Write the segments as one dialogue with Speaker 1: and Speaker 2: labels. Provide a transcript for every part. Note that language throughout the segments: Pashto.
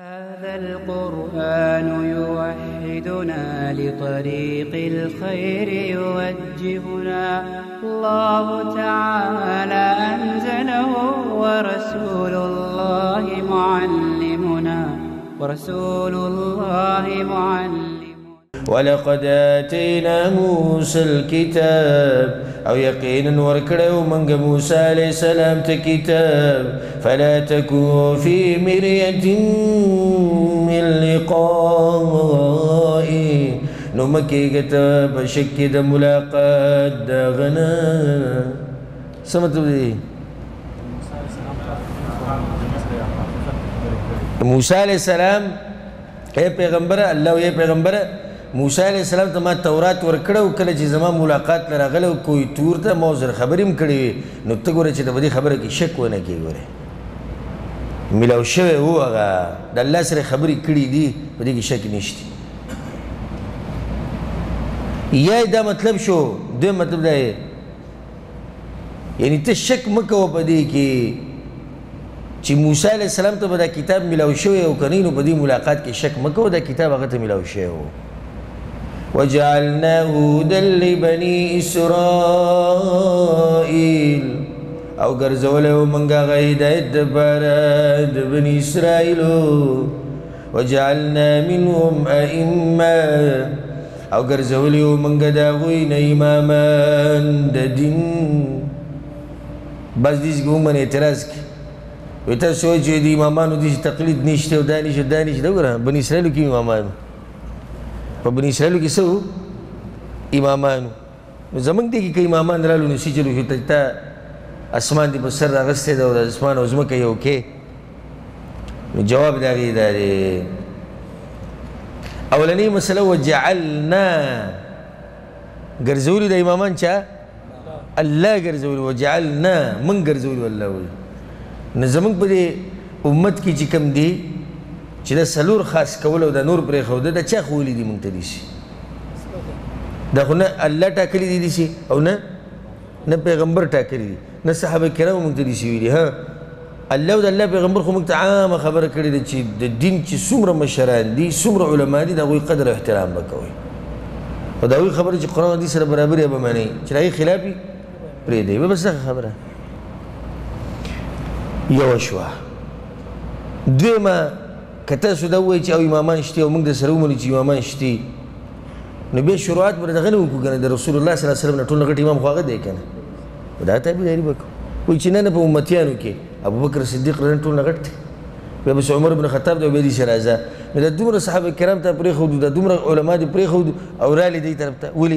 Speaker 1: هذا القرآن يوحدنا لطريق الخير يوجهنا الله تعالى أنزله ورسول الله معلمنا
Speaker 2: ولقد آتينا موسى الكتاب أو يقينا وركره من موسى عليه السلام كتاب فلا تكن في مرية من لقائه نمكي كتاب شك ملاقات داغنا سمعت بدي موسى عليه السلام اے پیغمبر الله اے پیغمبر موسی علیہ السلام ته ما تورات ورکړو کله چې زما ملاقات لراغله کوئی تور ته موزر خبریم کړی نو ته ګوره چې د دې خبره کې شک ونه کی ګوره ملاو شوی هو هغه د الله سره خبرې کړې دي په دې کې شک نشته یا دا مطلب شو دوی مطلب دا یعنی ته شک مکو په دې کې چې موسی علیہ السلام ته دا کتاب ملاو شوی او کني نو په دې ملاقات کې شک مکو دا کتاب هغه ته ملاو شوی وجعلناه هدى لبني إسرائيل أو غرزوله منغا هداية دبارة بني إسرائيل وجعلنا منهم أئمة أو غرزوله منغا داغوين إماما دين بس ديس قوم من اعتراض ويتا سوى جو دي إمامانو ديس تقليد نيشته ودانيش دورا بني إسرائيل كي إمامانو په بني اسرائیلو کې څه امامان نو زمونږ دی کې که امامان رالو نو سي چلو چې تا اسمان دې په سر راغستی ده او د اسمان او ځمکه یو کې نو جواب د هغې دا دی اولنۍ مسله وجعلنا ګرځولي د امامان چا الله ګرځولي وجعلنا من ګرځولي الله وایي نو زمونږ په دې امت کې چې کوم دی چې دا سلور خاص کول او د نور پرېښوده دا چا ښوولي دي موږ ته دي شي دا خو نه الله ټاکلي دي شي او نه پیغمبر ټاکلي دي نه صحابه کرامو موږ ته دي شي ویلي ها الله او د الله پیغمبر خو موږ ته عامه خبره کړې ده چې د دین چې څومره مشران دي څومره علما دي د هغوی قدر او احترام به کوئ او د هغوی خبره چې قرآن حدیث سره برابر یې به منئ چې د هغې خلاف وي پرېږدئ به بس دغه خبره یوه شوه دویمه که تاسو دا ووایئ چې او امامان شته او موږ د سره ومنو چې امامان شته نو بیا شروعات به دغه نه وکړو که نه د رسول الله صلی الله علیه وسلم نه ټول نه غټ امام خو هغه دی که نه دا تابعداري به کوو وایي چې نه په امتیانو کې ابوبکر صدیق رضی ټول نه غټ دی بیا بس عمر بن خطاب دی او بیا دې چې راځه نو دا دومره صحابه کرام ته پرېښودو دا دومره علما دې پرېښودو او رالې دې طرف ته ولې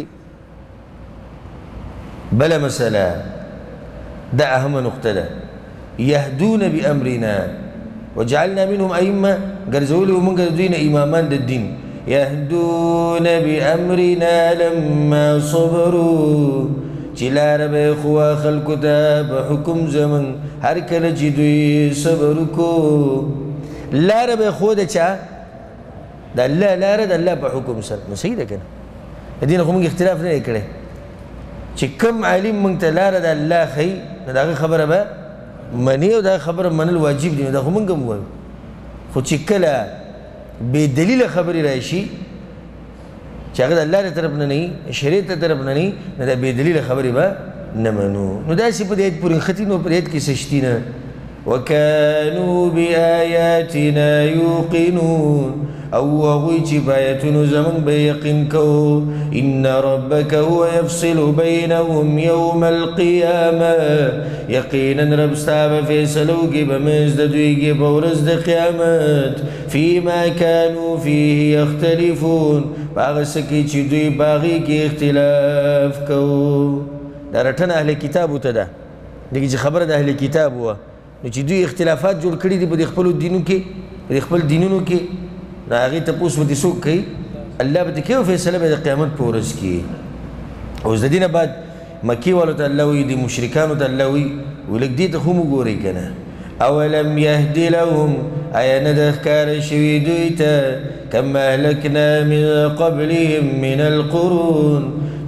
Speaker 2: بله مسله دا اهمه نقطه ده یهدون بامرنا وجعلنا منهم أئمة قرزولي ومن قردين إمامان الدين يهدون بأمرنا لما صبروا جلا رب إخوة خلقتا بحكم زمن هركل جدوي صبركو لا رب إخوة دا چا دا الله لا رد الله بحكم سر نسيدة كنا الدين أخو منك اختلاف نه يكره چه كم علم منك لا رد الله خي نداغي خبر با منی او دا خبره منل واجب دی دا خو موږ هم وایو خو چې کله بې دلیله خبرې راشي چې هغه د الله د طرف نه نه وي شریعت د طرف نه نه وي نو دا بې دلیله خبرې به نه منو نو داسې په دې ایت پورې نښتي نو په دې ایت کې څه شتي نه وكانوا بآياتنا يوقنون او هغوی چې په آیتونو زموږ به یقین کوو ان ربک هو یفصل بینهم یوم القیامه یقینا رب ستا به فیصله وکړي په منځ د دوی کې په ورځ د قیامت فیما کانوا فیه یختلفون په هغه څه کې چې دوی په هغې کې اختلاف کوو دا رټنه اهل کتابو ته ده دغې چې خبره د اهل کتاب وه نو چې دوی اختلافات جوړ کړي دي په دې خپلو دینو کې په دې خپل دینونو کې نو هغې تپوس به دې څوک کوي الله به دې کوي او فیصله به د قیامت په ورځ کې اوس د دې نه بعد مکي والو ته الله وایي د مشرکانو ته الله وایي ولږ دې ته خو مو ګورئ که نه اولم یهد لهم آیا نه ده ښکاره شوي دوی ته کم اهلکنا من قبلهم من القرون چې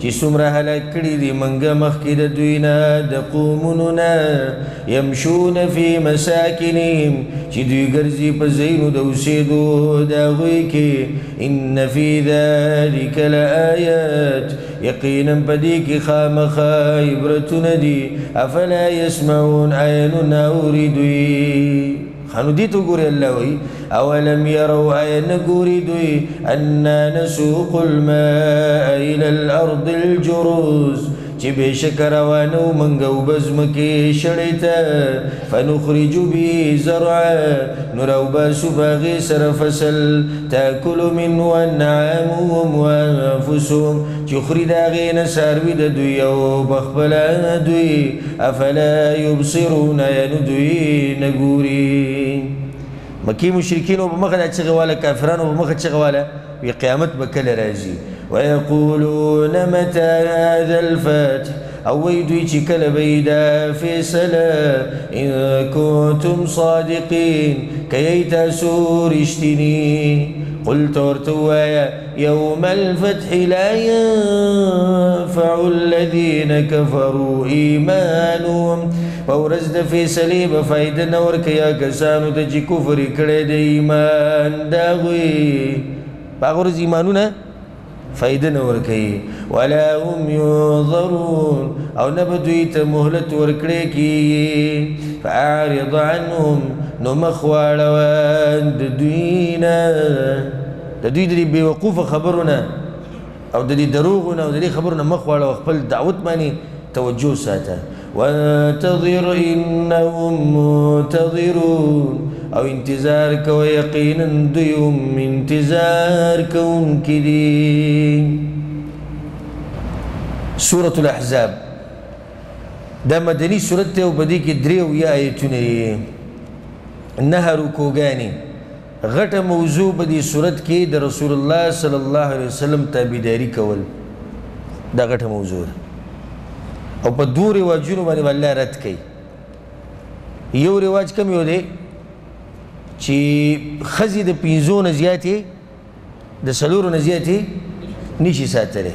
Speaker 2: چې څومره هلاک کړي دي منګه مخکې د دوی نه د قومونو نه یمشون فی مساکنهم چې دوی ګرځي په ځایونو د اوسېدو د هغوی کې ان فی ذلک لآیات یقینا په دې کې خامخا عبرتونه دي افلا یسمعون آیا نو نه اوري دوی خانو دې ته ګوري الله وایي اولم یروا آیا نه ګوري دوی انا نسوق الماء الى الارض الجرز چې بېشکه روانو موږ اوبه ځمکې شړۍ ته فنخرج به زرعا نو راوباسو په هغې سره فصل تاکل منه انعامهم وانفسهم چې خوري د هغې نه څاروي د دوی او پخپله دوی افلا یبصرون آیا نو دوی نه ګوري مکی مشرکینو په مخه دا چغې واله کافرانو په مخه چغې واله وي قیامت به کله راځي ويقولون متى هذا الفتح او وی دوی چې کله به یې دا فیصله ان کنتم صادقین که یی تاسو رښتیني قل ته ورته ووایه یوم الفتح لا ينفع الذین کفروا ایمانهم په ورځ د فیصلې به فایده نه ورکوي هغه کسانو ته چې کفر یې کړی د ایمان د هغوی په هغه ورځ ایمانونه فایده نه ورکوي ولا هم ینظرون او نه به دوی ته مهلت ورکړی کېږي فاعرض عنهم نو مخ واړوه د دوی نه د دوی د دې بېوقوفه خبرو نه او د دې دروغو نه او د دې خبرو نه مخ واړوه خپل دعوت باندې توجه ساته وانتظر انهم منتظرون او انتظار کوه یقینا دوی هم انتظار کوونکي دي سورة الاحزاب دا مدني سورت دی او په دې کې 3 آیتونه دي 9 رکوګانې غټه موضوع په دې سورت کې د رسول الله صلی الله علیه وسلم تابعداري کول دا غټه موضوع ده او په 2 رواجونو باندې الله رد کوي یو رواج کوم یو دی چې ښځې د 5 نه زیاتې د 4 نه زیاتې نشي ساتلی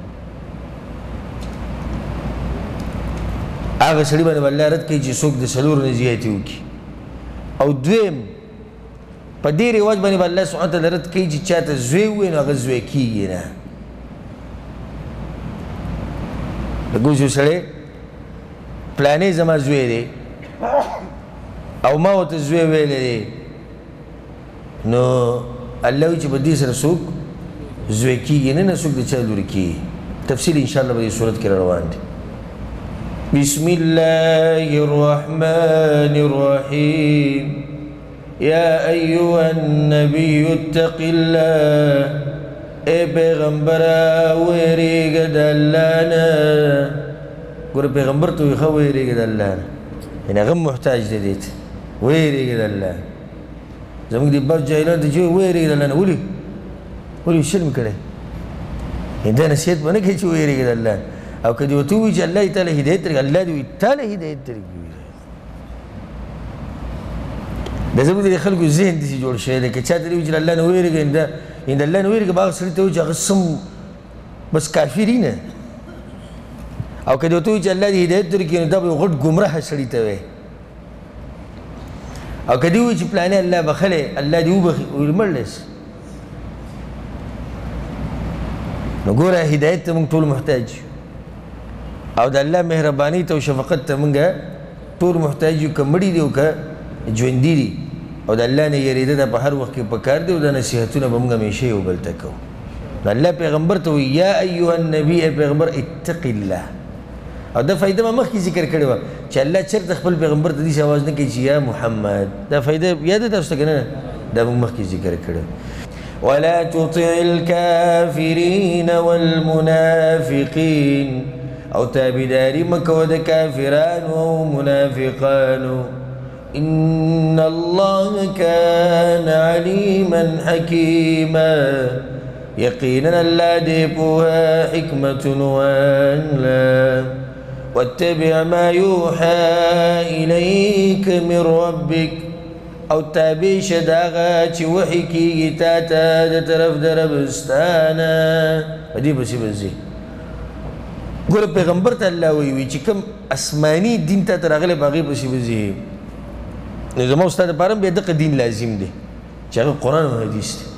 Speaker 2: هغه سړي باندې الله رد کوي چې څوک د 4 نه زیاتې وکړي او دویم په دې رواج باندې الله سبحانه وتعالی رد کوي چې چاته زوی ووایي نو هغه زوی کېږي نه لکه اوس یو سړی پلانې زما زوی دی او ما ورته زوی ویلی دی نو الله وایي چې په دې سره څوک زوی کېږي نه څوک د چا لوري کېږي تفصیل انشاءالله به دې صورت کې روان دی بسم الله الرحمن الرحيم يا أيها النبي اتق الله اے پیغمبر ویریګ د الله نه ګوره پیغمبر ته وایي ښه ویریګ د الله نه یعنې هغه هم محتاج دی دې ته ویریګ د الله زموږ د بر جاهلان ته چې ویریګ د الله نه ولې شرم کړی دا نصیحت به نه کوي چې ویریګ د الله او که دې ورته ووایي چې الله تعالی هدایت درکړي الله دې وایي تعالی هدایت درکړي دا زموږ د خلکو ذهن داسې جوړ شوی دی که چاته دې وایي چې الله نه ویرېږه د الله نه ویرېږه به هغه سړي ته وایي چې هغه سم بس کافري نه او که دې ورته وایي چې الله دې هدایت درکړي نو دا به یو غټ ګمراه سړي ته وایي او که دې وایي چې پلانې الله بخلی الله دې وبخي ویل مړ دی نو ګوره هدایت ته موږ ټول محتاج یو او د الله مهرباني ته او شفقت ته موږ ټول محتاج یو که مړي دي او که ژوندي دي او د الله نه یېرېده ده په هر وخت کې پکار دی او دا نصیحتونه به موږ همیشه یو بل ته کوو نو الله پیغمبر ته وایي یا ایها النبي ای پیغمبر اتق الله او دا فایده ما مخکې ذکر کړې وه چې الله چېرته خپل پیغمبر ته داسې اواز نه کوي چې یا محمد دا فایده یاده تاسو ته که نه دا موږ مخکې ذکر کړی ولا تطع الكافرين والمنافقين او تابداري مکو د کافرانو او منافقانو ان الله كان عليما حكيما يقينا الله دې پوهه حکمت والا واتبع ما يوحى اليك من ربك او تابع شداغه چې وحي کېږي تا ته د طرف د ربستانه په دې پسې به ځي ګوره پیغمبر ته الله وی چې کوم آسماني دین ته راغلی په هغې پسې به ځې نو زما او ستا دپاره هم بیا دغه دین لازم دی چې هغه قرآن او حدیث دی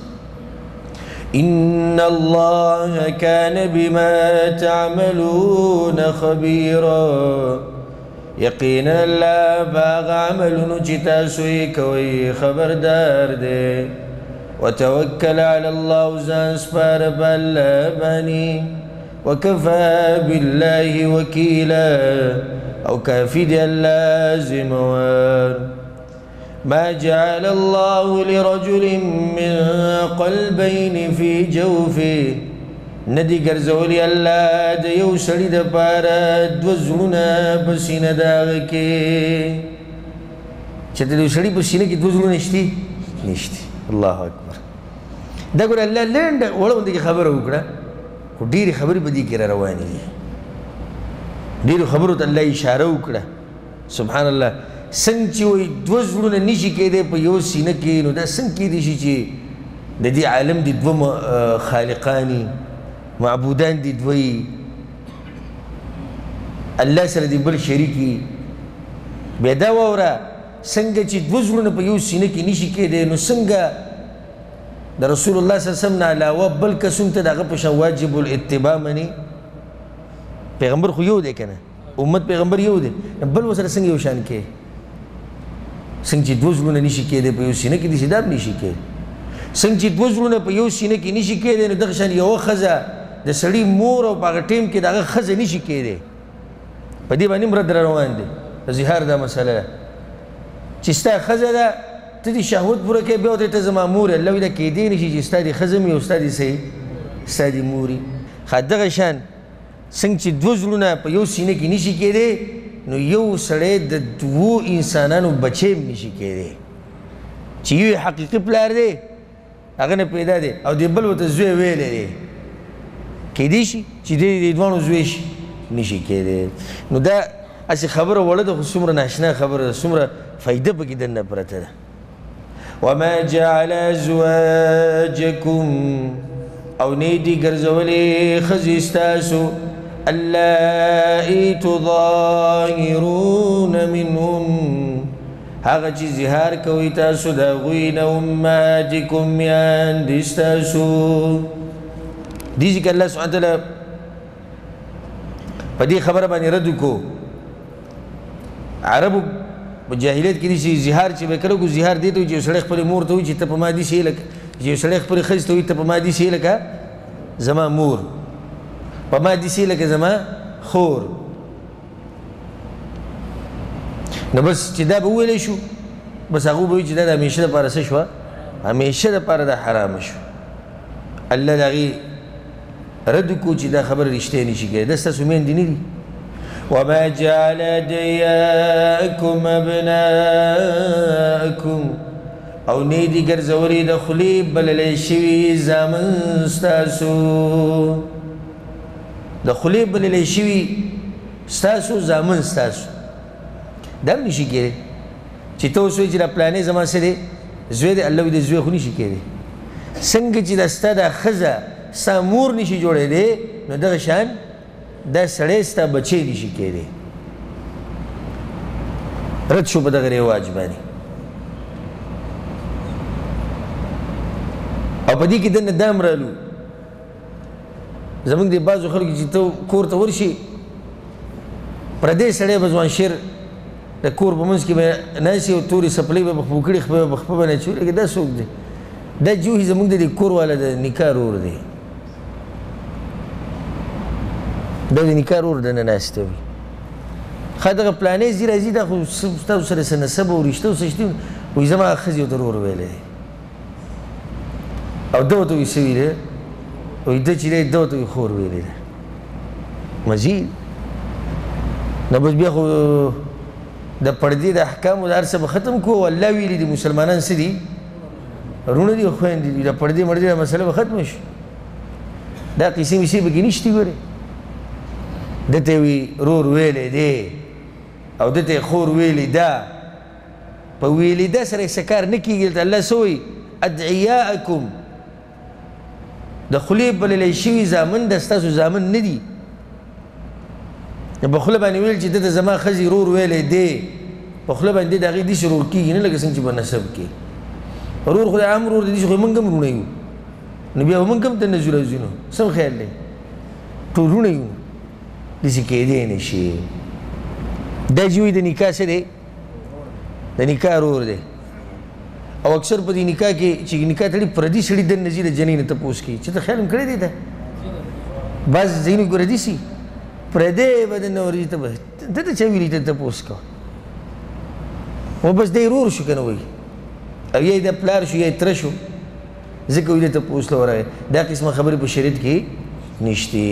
Speaker 2: إن الله كان بما تعملون خبيرا يقينا الله باغ عملونو چې تاسو یې کوئ خبردار دی وتوکل على الله ځان سپاره په الله باندې وكفى بالله وكيلا او کافي دی الله ذموار ما جعل الله لرجل من قلبين في جوفه ندی ګرځولی الله د یو سړي دپاره دوه زړونه په سینه د هغه کې چې د یو سړي په سینه کې دوه زړونه شتي نشتي الله اکبر دا ګوره الله لنډه وړه غوندې خبره وکړه خو ډېرې خبرې په دې کې را روانې دي ډېرو خبرو ته الله اشاره وکړه سبحان الله څنګه چې وایي دوه زړونه نشي کېدی په یو سینه کې نو دا څنګه کېدی شي چې د دې عالم دي دوه خالقاني معبودان دي دوی الله سره دي بل شریکي بیا دا واوره څنګه چې دوه زړونه په یو سینه کې نشي کېدی نو څنګه د رسول الله صلی الله علیه وسلم نه علاوه بل کسون ته د هغه په شان واجب الاتباع مني پیغمبر خو یو دی که نه امت پیغمبر یو دی بل ورسره څنګه یو شان کې څنګه چې دوه زړونه نشي کېدی په یو سینه کې داسې دا هم نشي کېدی څنګه چې دوه زړونه په یو سینه کې نشي کېدی نو دغه شان یوه ښځه د سړي مور او په هغه ټیم کې د هغه ښځه نشي کېدی په دې باندې هم رد را روان دی د زهار دا مسله ده چې ستا ښځه ده ته دې شهوت پوره کوې بیا ورته ته زما مور یې الله وایي دا کېدی نه شي چې ستا دې ښځه مې او ستا دې څه ستا دې مور وي ښه دغه شان څنګه چې دوه زړونه په یو سینه کې نشي کېدی نو یو سړی د دوو انسانانو بچی هم نشي کېدی چې یو حقیقي پلار دی هغه نه پیدا دی او د بل ورته زوی ویلی دی کېدی شي چې د دواړو زوی شي نشي کېدی نو دا هسې خبره وړه ده خو څومره ناشنا خبره ده څومره فایده پکې دننه پرته ده وما جعل ازواجکم او نه دي ګرځولې ښځې ستاسو اللائي تظاهرون منهن هغه چې زهار کوئ تاسو د هغوی نه امهاتکم میاندې ستاسو دې ځکه الله سبحانه وتعالی په دې خبره باندې رد وکړو عربو په جاهلیت کې داسې زهار چې به کله کو زهار دې ته وایي چې یو سړی خپلې مور ته وایي چې ته په ما داسې یې لکه چې یو سړی خپلې ښځې ته وایي ته په ما داسې یې لکه زما مور په ما داسې یې لکه زما خور نو بس چې دا به وویلی شو بس هغه به وایي چې دا د همیشه دپاره څه شوه همیشه دپاره دا حرامه شو الله د هغې رد وکړو چې دا خبره رښتیا نشي کېدی دا ستاسو میندې نه دي وما جعل أدعياءكم أبناءكم او نه دي ګرځولي د خولې بللی شوي زامن ستاسو د خولې بللی شوي ستاسو زامن ستاسو دا هم نشي کېدی چې ته اوس وایي چې دا پلانې زما څه دی زوی دی الله وایي د زوی خو نشي کېدی څنګه چې دا ستا دا ښځه ستا مور نشي جوړېدی نو دغه شان دا سړی ستا بچی نشي کېدی رد شو په دغه رواج باندې او په دې کې دننه دا هم رالو زموږ د بعضو خلکو چې ته کور ته ورشي پردی سړی به ځوان شیر د کور په منځ کې به ناست او تورې څپلۍ به په کړي په خپه باندې اچولي لکه دا څوک دی دا جوهي زموږ د کور والا د نکاح رور دی دا د نکاح رور دننه ناسته وي ښه دغه پلانې ځي راځي دا خو ستاسو سره څه نسب او رشته او څه شته وایي زما ښځې ورته رور ویلی دی او ده ورته وایي څه ویلی دی وایي ده چې دی ده ورته وایي خور ویلی دی مزید نو بس بیا خو د پردې د احکامو د هر څه به ختم کړو الله ویلي دي مسلمانان څه دي وروڼه دي او خویندې دي د پردې مردې دا مسله به ختمه شي دا قیسې ویسې پکې نشتې ګورې ده ته وي رور ویلی دی او ده ته خور ویلی ده په ویلی ده سره څه کار نه کېږي دلته الله څه وایي ادعیاءکم د خولې بللی شوي زامن د ستاسو زامن نه دي په خوله باندې ویل چې دته زما ښځې رور ویلی دی په خوله باندې د هغې داسې رور کېږي نه لکه څنګه چې په نسب کې رور خو د عام رور دی داسې خو موږ هم رونه یو نو بیا به موږ هم تنه ځو راځو نو سم خیال دی ټول رونه یو داسې کېدی نه شي دا چې وایي د نکاح څه دی د نکاح رور دی او اکثر په دې نکاح کې چې نکاح تړي پردي سړي دننه ځي د جنۍ نه تپوس کوي چې ته خیال هم کړی دی ده بعض ځینې ګوره داسې پردی به دننه ورځي ته به ده ته چا ویلي ته تپوس کوه و بس دی رور شو که نه وایي او یا یې د پلار شو یا یې تره شو ځکه وایي د تپوس له ورغی دا قسمه خبرې په شریعت کې نشتې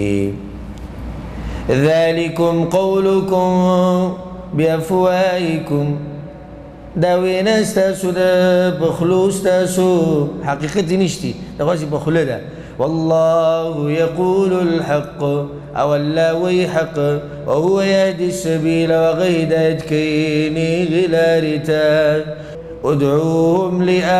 Speaker 2: ذلکم قولکم بافواهکم دا وینا ستاسو د په خولو ستاسو حقیقت یې نشتي دغسې په خوله ده والله یقول الحق او الله وی حق وهو یهدي السبیل وهغه هدایت کوي نیغې لارې ته ادعوهم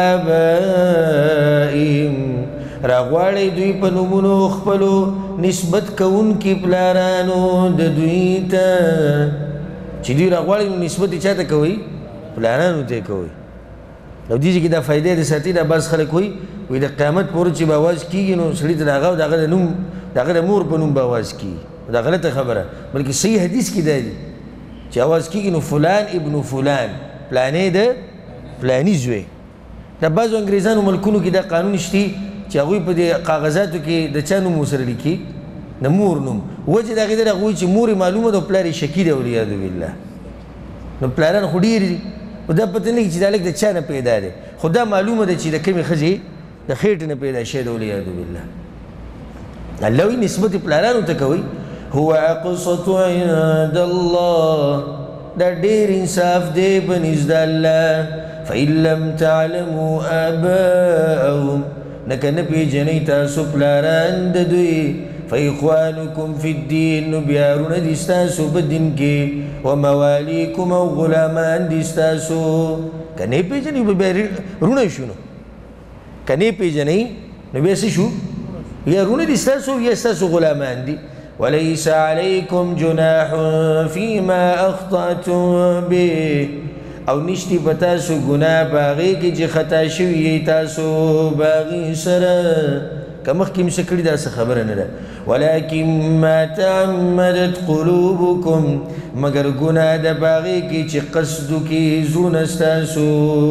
Speaker 2: لآبائهم راغواړئ دوی په نومونو خپلو نسبت کوونکي پلارانو د دوی ته چې دوی راغواړئ نو نسبت یې چا ته کوئ پلانانو ته کوي او دې کې دا فائدې د ساتي دا بعض خلک وایي د قیامت په ورځ چې به اواز کېږي نو سړي ته د هغه د نوم د هغه د مور په نوم به اواز کېږي دا غلطه خبره بلکې صحیح حدیث کې دا دی چې اواز کېږي نو فلان ابن فلان پلانې د فلاني زوی دا بعضو انګریزانو ملکونو کې دا قانون شته چې هغوی په دې کاغذاتو کې د چا نوم ورسره لیکي د مور نوم وجه د هغې د هغه وایي چې مور یې معلومه ده او پلار یې شکي دی والعیاذ بالله نو پلاران خو ډېر دي خو دا پته نه چې دا لږ د چا نه پیدا دی خو دا معلومه ده چې د کومې ښځې د خېټې نه پیدا شوی دی والعیاذ بالله الله وایي نسبت پلارانو ته کوئ هو اقسط عند الله دا ډېر انصاف دی په نزد الله فإن لم تعلموا آباءهم نه که نه پېژنئ تاسو پلاران د دوی فإخوانكم في الدين نو بیا رونه دي ستاسو په دین کې وموالیکم او غلامان دي ستاسو که نه پېژنئ بیا رونه شو نو که نه پېژنئ نو بیا څه شو یا رونه دي ستاسو یا ستاسو غلامان دي وليس عليكم جناح فيما أخطأتم به او نشتی په تاسو ګناه په هغې کې چې خطا شوي یې تاسو په هغې سره که مخکې مې څه کړي دا څه خبره نه ده ولکن ما تعمدت قلوبکم مګر ګناه ده په هغې کې چې قصد وکړي زړونه ستاسو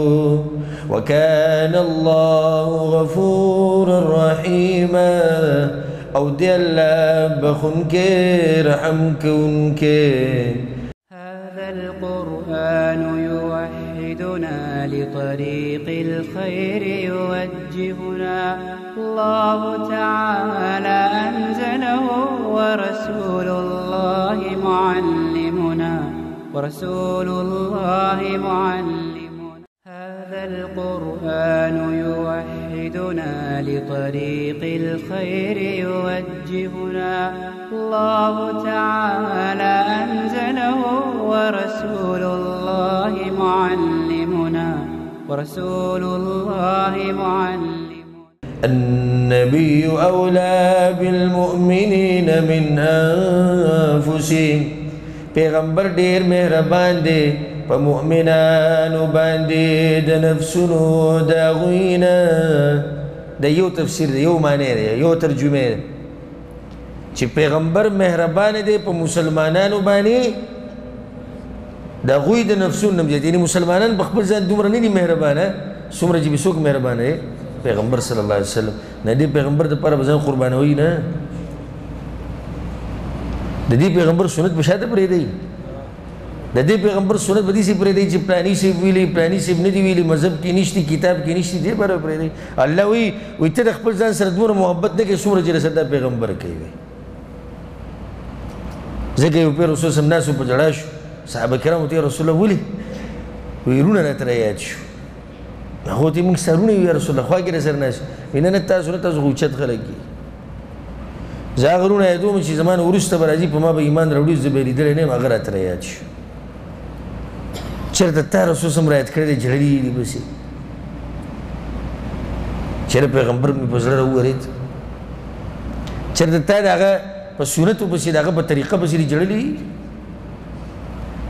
Speaker 2: وکان الله غفورا رحیما او دی الله بخونکی رحم کوونکی
Speaker 1: القرآن يوحدنا لطريق الخير يوجهنا الله تعالى أنزله ورسول الله معلمنا هذا القرآن يوحدنا لطريق الخير يوجهنا الله تعالى أنزله ورسول الله معلمنا
Speaker 2: النبي أولى بالمؤمنين من أنفسهم پیغمبر ډیر مهربان دی په مؤمنانو باندې د نفسونو د هغوی نه د یو تفسیر دی یو معنی دی یو ترجمه دی چې پیغمبر مهربان دی په مسلمانانو باندې د هغوی د نفسونو نه یعنې مسلمانان په خپل ځان دومره نه دي مهربانه څومره چې به څوک مهربانه دی پیغمبر صلی الله علیه وسلم نه دې پیغمبر دپاره به ځان قربانوي نه د دې پیغمبر سنت به شاته پرېږدئ د دې پیغمبر سنت به داسې پرېږدئ چې پلاني صاحب ویلي پلاني صاحب نه دي ویلي مذهب کې نشته کتاب کې نشته دې باره پرېږدئ الله وایي ته د خپل ځان سره دومره محبت نه کوې څومره چې رسول دا پیغمبر کوي ځکه یو پیر رسول صلی ناسو په جړا شو صحابه کرامو ته رسول الله ولې وایي رونه راته رایاد شو هغو ته موږ ستا رونه یو یا رسول الله خوا کې راسره ناست وایي نه تاسو نه تاسو خو اوچت خلک دي زه هغه رونه یادوم چې زما نه وروسته به راځي په ما به ایمان راوړي زه به یې لیدلی نه یم هغه راته رایاد شو چېرته تا رسول صم رایاد کړی دی جړلي دي بسې چېرې پیغمبر مې په زړه راوورېد چېرته تا د هغه په سنتو پسې د هغه په طریقه پسې دي جړلي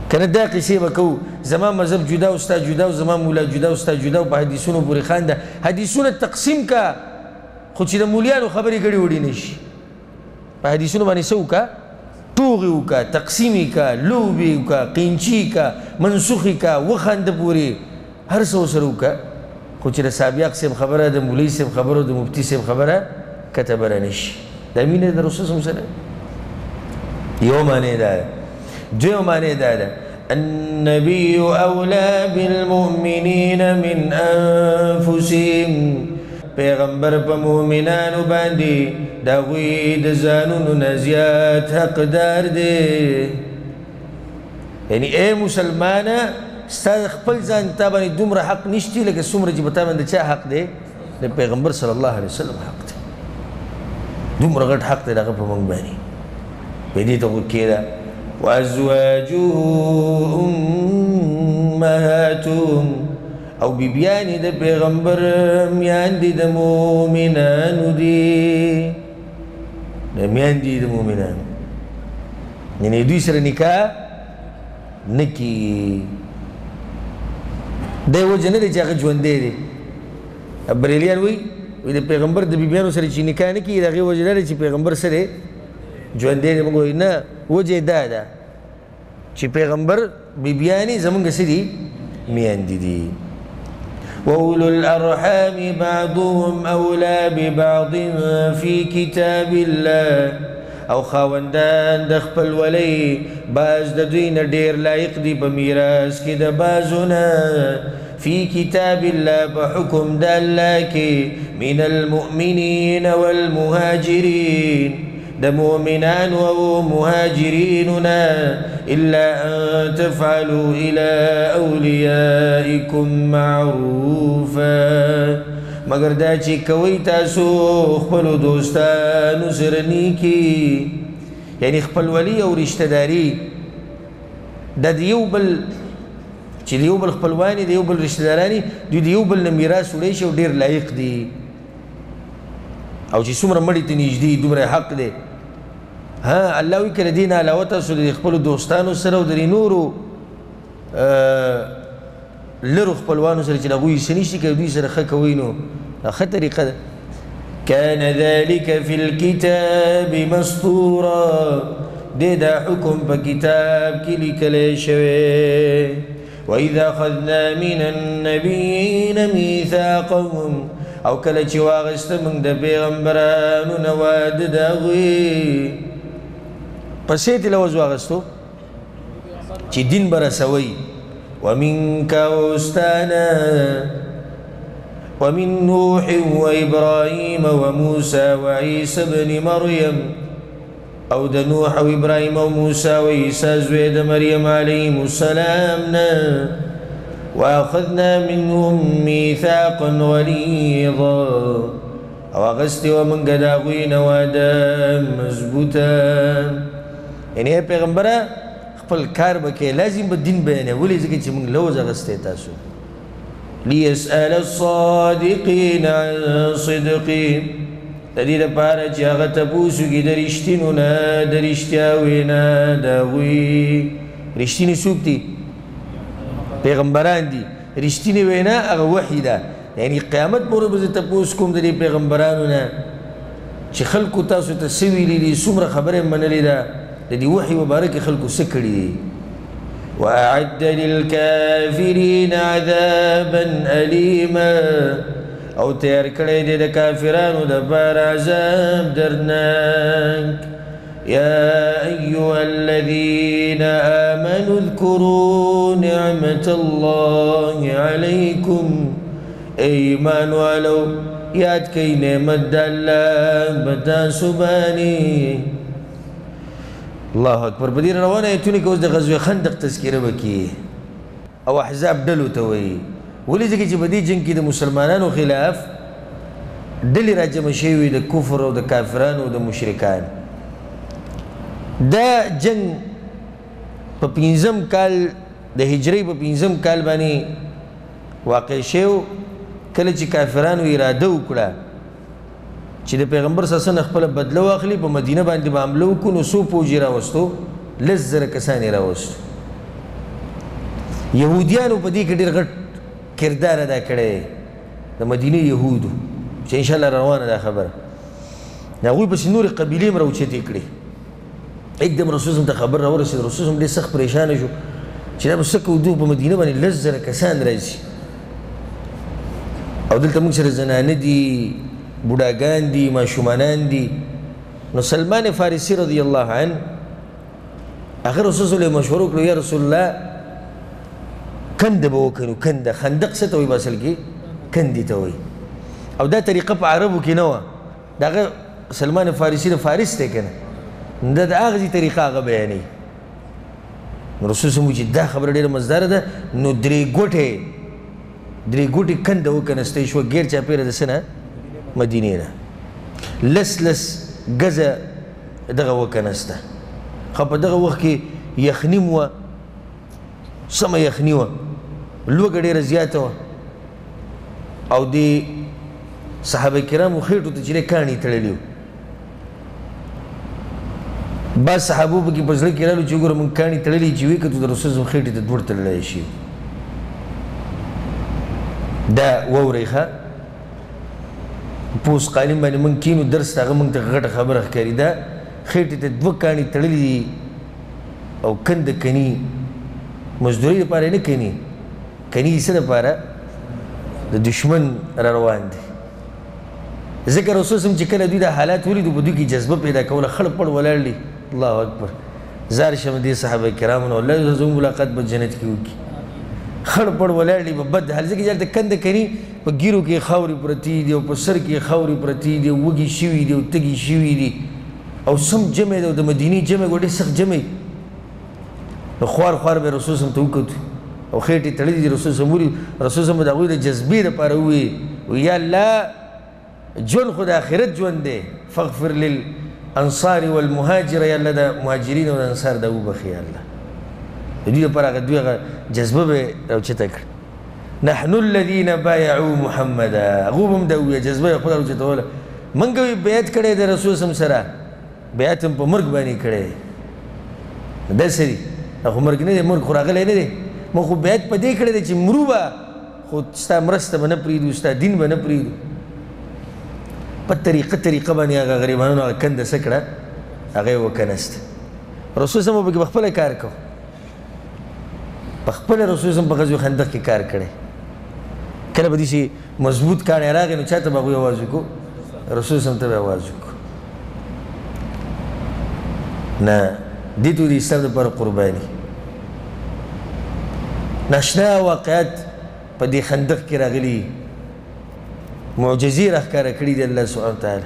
Speaker 2: کنه دا قصې به کوو زما مذهب جدا او ستا جدا او زما مولا جدا او ستا جدا او په حدیثونو پورې خانده حدیثونه تقسیم کا خو چې د مولیانو خبرې ګډې وډې نه شي په حدیثونو باندې څه وکړه ټوغې وکړه تقسیمې کا لوبې وکړه قینچي کا منسوخې کا وخانده پورې هر څه ورسره وکړه خو چې د سابق صاحب خبره د مولوي صاحب خبره د مفتي صاحب خبره کتبره نه شي دا مینه د رسول صلی الله علیه وسلم یو معنی دا ده دویم معنی دا ده النبي أولى بالمؤمنين من أنفسهم پیغمبر په مؤمنانو باندې د هغوی د ځانونو نه زیات حقدار دی یعنی ای مسلمانه ستا خپل ځان تا باندې دومره حق نشتی لکه څومره چې په تا باندې چا حق دی د پیغمبر صلی الله علیه وسلم حق دی دومره غټ حق دی د هغه په موږ باندې په دې ته وکېده وأزواجه أمهاتهم او بیبیانی د پیغمبر میاندې د مؤمنانو دي د میاندې د مؤمنانو یعنې دوی سره نکاح نه کي دی وجه نه دی چې هغه ژوندی دی بریلیان وایي د پیغمبر د بیبیانو سره چې نکاح نه کي د هغې وجه نه دی چې پیغمبر سره ژوندی دی موږ وایو نه وجه دا ده چې پیغمبر بیبیانې زمونږ څه دي میاندې دي وأولو الأرحام بعضهم أولى ببعض في كتاب الله او خاوندان د خپل ولی باز د دوی نه ډېر لایق دي په میراث کې د بازونه في كتاب الله بحكم د الله کې من المؤمنين والمهاجرين د مؤمنان او مهاجریننا الا ان تفعلوا الى اولیائکم معروفا مگر دا چې کوي تاسو خپل دوستانو سره نیکي یعنی خپل ولی او رشتہ داری د یو بل چې یو بل خپلوانی د یو بل رشتہ دارانی د یو بل نه میراث وړي شي ډیر لایق دي او چې څومره مړی ته نږدې دومره حق دی ها الله وی کړه دین علاوه تاسو د خپل دوستانو سره او د نورو لرو خپلوانو سره چې هغوی څه نشي کوي دوی سره ښه کوئ نو ښه طریقه ده كان ذلك في الكتاب مسطورا دې دا حکم په کتاب کې لیکلی شوی وإذا أخذنا من النبيين ميثاقهم او کله چې واغسته موږ د پیغمبرانو نه واده د هغوی پسې ترې لوز واغستو چې دین به رسوئ ومنك وستانا ومن نوح وإبراهيم وموسى وعيسى بن مريم او د نوح او ابراهيم او موسى وعيسى زوی د مريم عليهم السلام واخذنا منهم ميثاقا غليظا او اغسطي ومن قد اغوين وادا مضبوطا يعني پیغمبره خپل کار بکې لازم به دین بیانې ولې ځکه چې موږ لوز اغستی تاسو ليسأل الصادقين عن صدقهم د دې لپاره چې هغه تپوس وکړي د رښتینو نه د رښتیا وینا د هغوی رښتینې څوک دي پیغمبران دي رښتینې وینا هغه وحی ده یعنی قیامت پورې به زه تپوس کوم د دې پیغمبرانو نه چې خلکو تاسو ته څه ویلي دي څومره خبرې منلې ده د دې وحي مبارک خلکو څه کړي دي وأعد للكافرين عذابا أليما او تیار کړی دی د کافرانو دپاره عذاب درناک يا أيها الذين آمنوا اذكروا نعمة الله عليكم ایمان والو یاد کئی نعمت د الله بتاسو باندې الله اکبر په دې روانه ایتونه کې اوس د غزوه خندق تذکره وکړي او احزاب ډلو ته وایي ولې ځکه چې په دې جنګ کې د مسلمانانو خلاف ډلې راجمع شوي د کفر او د کافرانو او د مشرکان دا جنگ په 5م کال د هجري په 5م کال باندې واقع شو کله چې کافرانو اراده وکړه چې د پیغمبر صلی الله علیه وسلم خپل بدله واخلي په مدینه باندې به حمله وکړو نو څو پوځي راوستو 10,000 کسان یې راوستو یهودیانو په دې کې ډېر غټ کردار ادا کړی د مدینې یهودو چې انشاءالله روانه دا خبره د هغوی پسې نورې قبیلې هم راوچتې کړې एकदम رسول ته خبر راورسېد رسول ډېر سخت پریشانه شو چې دا به څه کوو دوی په مدینه باندې 10,000 کسان راځي او دلته موږ سره زنانه دي بوډاګان دي ماشومانان دي نو سلمان فارسي رضی الله عنه هغه رسول صلی الله مشوره وکړو یا رسول الله کنده به وکړو کنده خندق څه ته وایي په اصل کې کندې ته وایي او دا طریقه په عربو کې نه وه د هغه سلمان فارسي د فارس دی که نه دا د هغه طریقه هغه بیانوي رسول صلی الله چې دا خبره ډېره مزداره ده نو درې ګوټې کنده وکنستی شوه ګیر چاپېره د څه نه مدینې نه لس ګزه دغه وکنسته خو په دغه وخت کې یخني م وه سمه یخني وه لوږه ډېره زیاته وه او د صحابه کرامو خېټو ته چې دی کاڼي تړلي وو بعض صحابو پکې په زړه کې رالو چې وګوره مونږ کاڼي تړلي چې وي که د رسول صلی خېټې ته دوړ تړلی شي دا واورئ ښه پوس قالین باندې مونږ کینو درس ته هغه مونږ ته غټه خبره ښکاري دا خېټې ته 2 کاڼي تړلي دي او کنده کني مزدورۍ دپاره نه کني کني څه دپاره د دشمن را روان دي ذکر رسول صلی چې کله دوی دا حالات ولیدو په دوی کې جذبه پیدا کوله خړ پړ ولاړ دي الله اکبر زار شم دې صحابه کرامو نو الله زموږ ملاقات په جنت کې وکړي خړ پړ ولاړ دي په بد حال ځکه چې کنده کني په ګیرو کې خاورې پرتې دي او په سر کې خاورې پرتې دي وږي شوي دي او تږي شوي دي او سم جمع دی او د مدینې جمع ډېر سخت جمع نو خوار به رسول صلی ته وکتو او خېټې تړلې دي رسول صلی رسول صلی د هغوی د جذبې دپاره ووایي یا الله ژوند خو د آخرت ژوند دی فاغفر للانصار والمهاجر یا الله د مهاجرین او د انصار دا وبخي یا الله د دوی دپاره هغه دوی هغه جذبه به راوچته کړه نحن الذین بایعوا محمدا هغو به هم دا وویه جذبه یې خپله راوچتوله موږ وی بیعت کړی د رسول صلی سره بیعت هم په مرګ باندې کړی داسې دي دا خو مرګ نه دی مرګ خو راغلی نه دی موږ خو بیعت په دې کړی دی چې مرو به خو ستا مرسته به نه پرېږدو ستا دین به نه پرېږدو په طریقه باندې هغه غریبانو هغه کنده څه کړه هغه یې وکنسته رسول صلی پکې په خپله کار کو په خپله رسول صلی په غزوه خندق کې کار کړی کله به داسې مضبوط کاڼی راغی نو چا ته به هغوی اواز وکړو رسول صلی ته به اواز وکړو نه دې ته د اسلام دپاره قرباني ناشنا واقعات په دې خندق کې راغلي معجزې راښکاره کړي دي الله سبحانه وتعالی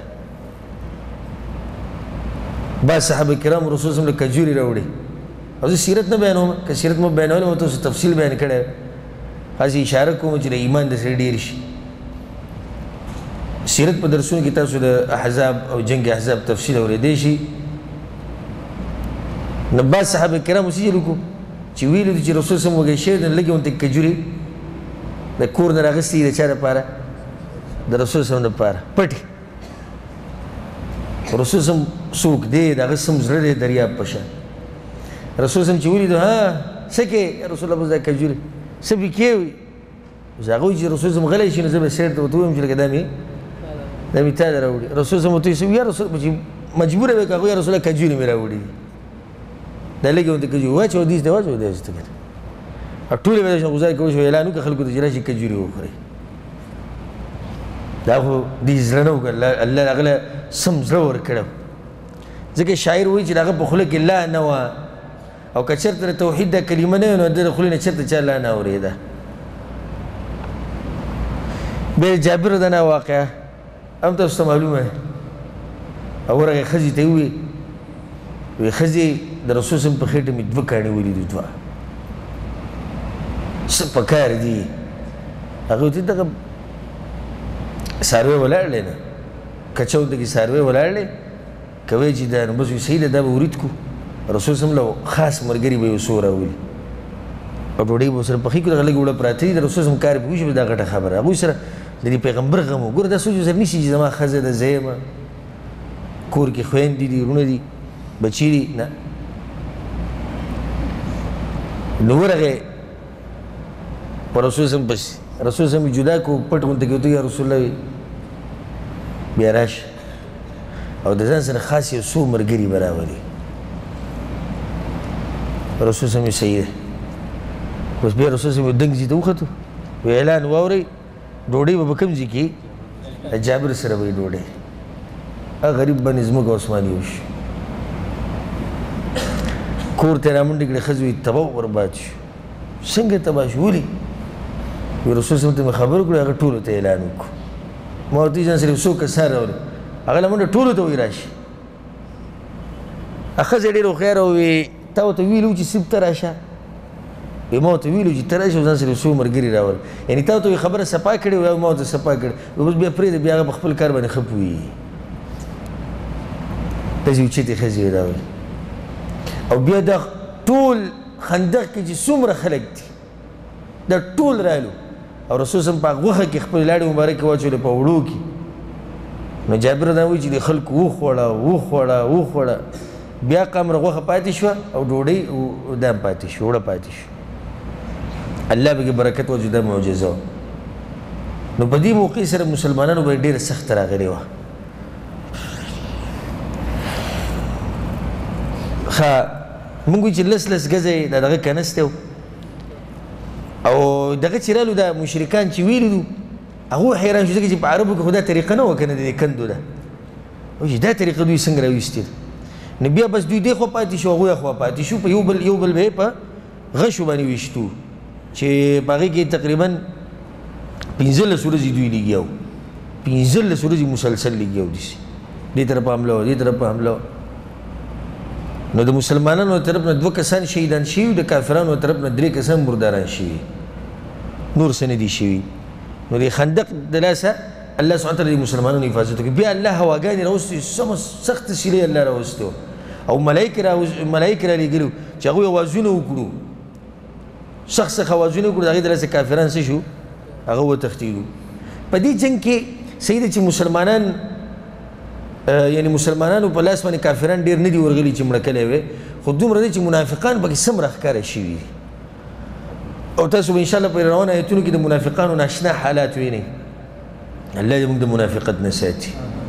Speaker 2: بعض صحابه کرام رسول صلی الله کجوري راوړي او زه سیرت نه بیانوم که سیرت مو بیانولی مو تاسو تفصیل بیان کړی خاصې اشاره کوم چې د ایمان د سړي ډېر شي سیرت په درسونو کې تاسو د احزاب او جنگ احزاب تفصیل اورېدی شي نو بعض صحابه کرام اوسې چلو کو چې ویلو دي چې رسول صلی الله وږی شوی دی لږې غوندې کجورې د کور نه راغستې دي د چا دپاره د رسول صلی الله دپاره پټې رسول صلی الله څوک دی د هغه سم زړه دی دریاب په شان رسول صلی الله چې ولیدو ها څه کې رسول الله بس دا کجورې څه پې کې وي اوس هغه وایي چې رسول صلی الله غلی شي نو زه به سیر ته ورته ووایم چې لکه دا مې تا ته راوړي رسول صلی الله ورته وایي یا رسول چې مجبوره وی که هغوی یا رسول الله کجورې مې راوړي دي دا لږې غوندې کجورې واچوه دېس ته واچوه داسې ته کنه او ټولې به داسې غوزار کولی شو اعلان وکړه خلکو ته چې راشي کجورې وخورئ دا خو دې زړه نه وکړه الله هغه له سم زړه ورکړی ځکه شاعر وایي چې د هغه په خوله کې لا نه وه او که چېرته د توحید دا کلمه نه وي نو د خولې نه چېرته چا لا نه اورېده بیا جابر رضی واقعه هم تاسو ته معلومه ده او ورغې ښځې ته یې وویل وی ښځې د رسول صلی په خېټه مې 2 کاڼي ولیدو 2 څه پکار دي هغه ورته دغه څاروی ولاړ دی نه کچه ورته کې څاروی ولاړ دی که وایي چې دا نو بس وي صحیح ده دا به ورید کړو رسول صلی الله خاص ملګري به یې څو راولي او ډوډۍ به ورسره پخې کړو دغه لږ وړه پراته دي د رسول صلی کار پې وشي دا غټه خبره هغوی سره د دې پیغمبر غم و ګوره دا سوچ ورسره نیسي چې زما ښځه ده زه یم کور کې خویندې دي وروڼه دي بچي دي نه نو ورغې په رسول سم پسې رسول سم جدا کو پټ غونته کې یا رسول الله بیا راشه او د ځان سره خاص یو څو ملګري به راولي رسول سم صحیح دی اوس بیا رسول سم دنګ ځي ته وختو وی اعلان واورئ ډوډۍ به په کوم ځای کې جابر سره به یې ډوډۍ هغه غریب باندې ځمکه عثماني وشي کور ته رامنډې کړې ښځې وایي تباه برباد شو څنګه تباه شو ولې وی رسول صلی ته مې خبر کړو هغه ټولو ته اعلان وکړو ما ورته ځان سره یو څو کسان راولي هغه له منډه ټولو ته وایي راشي هغه ښځه ډېره هوښیاره ووی تا ورته ویلي وو چې سیب ته راشه وی ما ورته ویلي وو چې ته راشه ځان سره یو څو ملګري راول یعنې تا ورته خبره صفا کړې وي او ما ورته صفا کړې اوس بیا پرېږده بیا هغه په خپل کار باندې ښه پوهېږي داسې اوچتې ښځې راولي او بیا دا ټول خندق کې چې څومره خلک دي دا ټول رالو او رسول صلی په غوښه کې خپل لاړې مبارکې واچولې په وړو کې نو جابر دا وایي چې د خلکو وخوړه بیا قمره غوښه پاتې شوه او ډوډۍ دام پاتې شو وړه پاتې شو الله پکې برکت وجوده معجزه وه نو په دې موقع سره مسلمانانو باندې ډېره سخته راغلې وه ښه مونږ وایو چې لس ګزه د دغه کنستی و او دغه چې رالو دا مشرکان چې ویلي دو هغه حیران شو ځکه چې په عربو کې خو دا طریقه نه وه که نه د کندو ده او چې دا طریقه دوی څنګه راویستې ده نو بیا بس دوی دې خوا پاتې شو هغوی خوا پاتې شو په یو بل به یې په غشو باندې ویشتو چې په هغې کې تقریبا 15 ورځې دوی لګیا وو 15 ورځې مسلسل لګیا وو داسې دې طرف حمله وه دې طرف حمله وه نو د مسلمانانو طرف نه 2 کسان شهیدان شوي د کافرانو طرف نه 3 کسان مرداران شوي نور څه نه دي شوي نو د خندق د لاسه الله سبحانه وتعالی د مسلمانانو حفاظت وکړي بیا الله هواګانې راوستې سخت سیلې الله راوستې او ملایکې رالیږلي چې هغوی اوازونه وکړو سخت اوازونه وکړو د هغې د لاسه کافران څه شو هغه وتښتېدو په دې جنګ کې صحیح ده چې مسلمانانو په لاس باندې کافران ډېر نه دي ورغلي چې مړه کلی وی خو دومره دی چې منافقان پکې سم راښکاره شوي دي او تاسو به انشاءالله په روانو ایتونو کې د منافقانو ناشنا حالات وینئ الله دې موږ د منافقت نه ساتي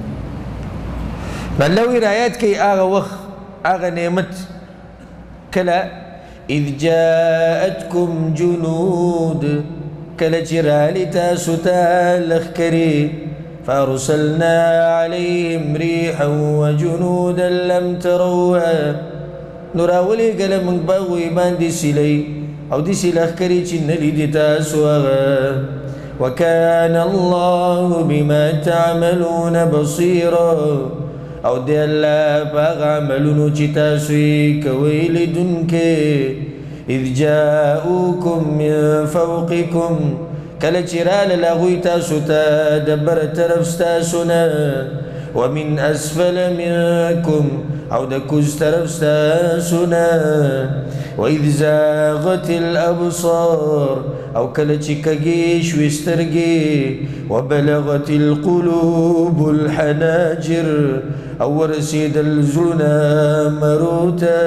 Speaker 2: الله وایي رایات کوي هغه وخت هغه نعمت کله اذ جاءتکم جنود کله چې رالي تاسو ته لښکرې فارسلنا عليهم ريحا وجنودا لم تروها نو راولېږله موږ په هغوی باندې سیلۍ او داسې لښکرې چې نه لیدې تاسو هغه وكان الله بما تعملون بصيرا او دی الله په هغه عملونو چې تاسو یې کوئ لیدونکی اذ جاءوکم من فوقکم کله چې راغلل هغوی تاسو ته د بره طرف ستاسو نه ومن اسفل منکم او د کوز طرف ستاسو نه وإذ زاغت الأبصار او کله چې کږې شوې سترګې وبلغت القلوب الحناجر او ورسېدل زړونه مرو ته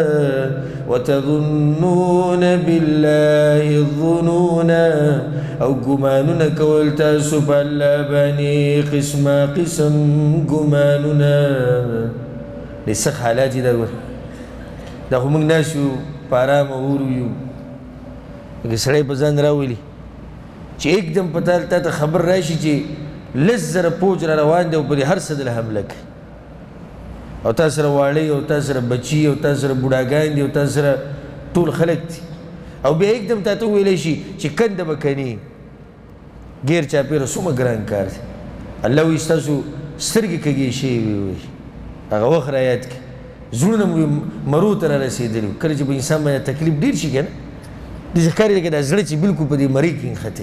Speaker 2: وتظنون بالله الظنون او ګمانونه کول تاسو په الله باندې قسمه قسم ګمانونه د سخت حالات دي دا خو موږ ناست یو په ارامه اور یو لکه سړی په ځان راولي چې एकदम په تا ته خبر راشي چې 10,000 فوج را روان دی او په هر څه دله حمله کوي او تا سره واړی او تا سره بچي او تا سره بوډاګان دي او تا سره ټول خلک دي او بیا एकदम تا ته وویلی شي چې کنده به کني غیر چاپېره څومره ګران کار دی الله وایي ستاسو سترګې کږې شوې وي هغه وخت را یاد کړي زړونه مو مرو ته را رسېدلي کله چې په انسان باندې تکلیف ډېر شي که نه داسې ښکاري لکه دا زړه چې بلکل په دې مرۍ کې نښتی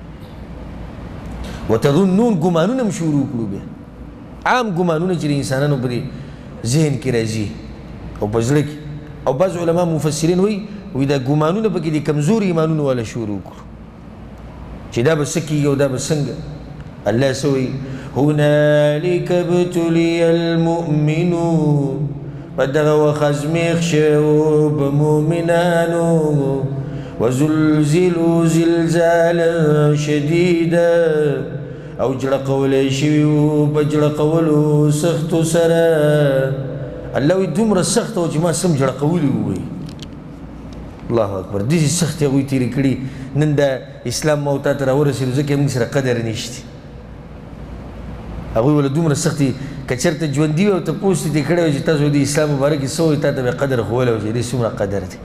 Speaker 2: وتظنون ګمانونه هم شروع کړو بیا عام ګمانونه چې د انسانانو په دې ذهن کې راځي او په زړه کې او بعض علما مفسرین وایي دا ګمانونه پکې د کمزوري ایمانونو والا شروع کړو چې دا به څه کېږي او دا به څنګه الله څه وایي هنالک ابتلي المؤمنون په دغه وخت ازمیښت شوي په مؤمنانو وزلزلوا زلزالا شديدا او جړقولی شوي وو په جړقولو سختو سره. الله وایي دومره سخت و چې ما سم جړقولي ووایي. الله اکبر. داسې سختې هغوی تېرې کړي. نن د اسلام ما تا ته راورسېدو ځکه موږ سره قدر نشته. هغوی وله دومره سختې که چېرته ژوندي وي او تپوس دې کړی وي چې تاسو د اسلام مبارک کې څه وایي تا ته به قدر ښوولی وي چې دې څومره قدر دی.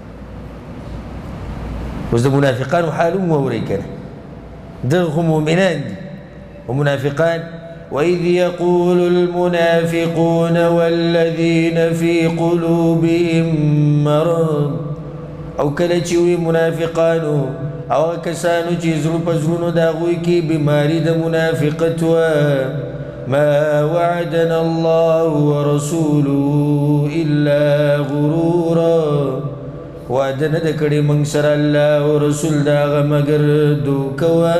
Speaker 2: اوس د منافقانو حال هم واورئ که نه. دغه خو مؤمنان دي ومنافقان. وإذ يقول المنافقون والذين في قلوبهم مرض او کله چې وي منافقانو او هغه کسانو چې زړه په زړونو د هغوی کې بیماري د منافقت وه ما وعدنا الله ورسوله إلا غرورا. وعده نه ده کړې موږ سره الله او رسول د هغه مګر دوکه وه.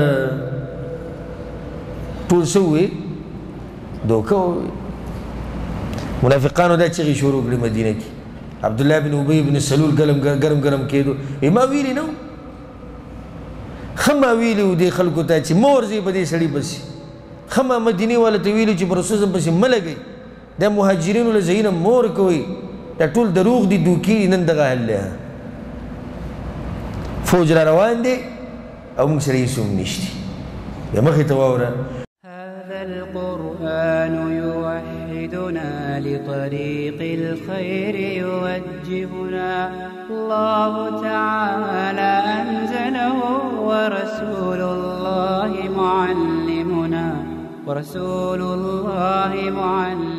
Speaker 2: ټول څه ووایي؟ دوکه ووایي. منافقانو دا چغې شروع کړې مدینه کې. عبدالله بن ابی بن سلول ګرم ګرم کېدو. ما ویلي نه و، ښه ما ویلي و دې خلکو ته چې مه ورځئ په دې سړي پسې. ښه ما مدینې والا ته ویلي چې په رسول صلی پسې مه لګئ، دا مهاجرینو له ځایونه مه ورکوئ، دا ټول دروغ دي، دوکې دي. نن دغه حل دی. فوج را روان دی او موږ سره هېڅ هم نشته. بیا مخې ته واوره.
Speaker 1: هذا القرآن يوحدنا لطريق الخير يوجهنا. الله تعالى أنزله ورسول الله معلمنا